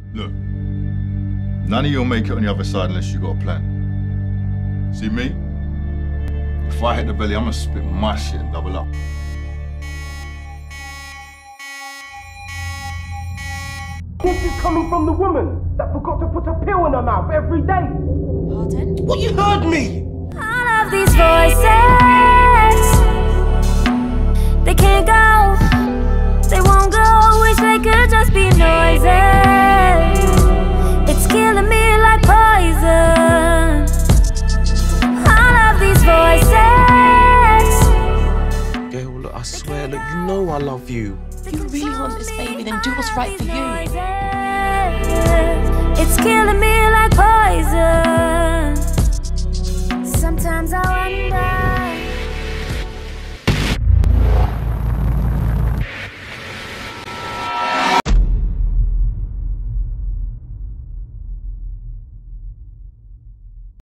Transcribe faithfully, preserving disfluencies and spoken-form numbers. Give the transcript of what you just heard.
Look, none of you'll make it on the other side unless you got a plan. See me? If I hit the belly, I'm gonna spit my shit and double up. This is coming from the woman that forgot to put a pill in her mouth every day. Pardon? What, you heard me? All of these voices, they can't go, they won't go. Wish they could just be noises. It's killing me like poison. All of these voices. Girl, look, I swear, look, you know I love you. If you really want this baby, then do what's right for you. It's killing me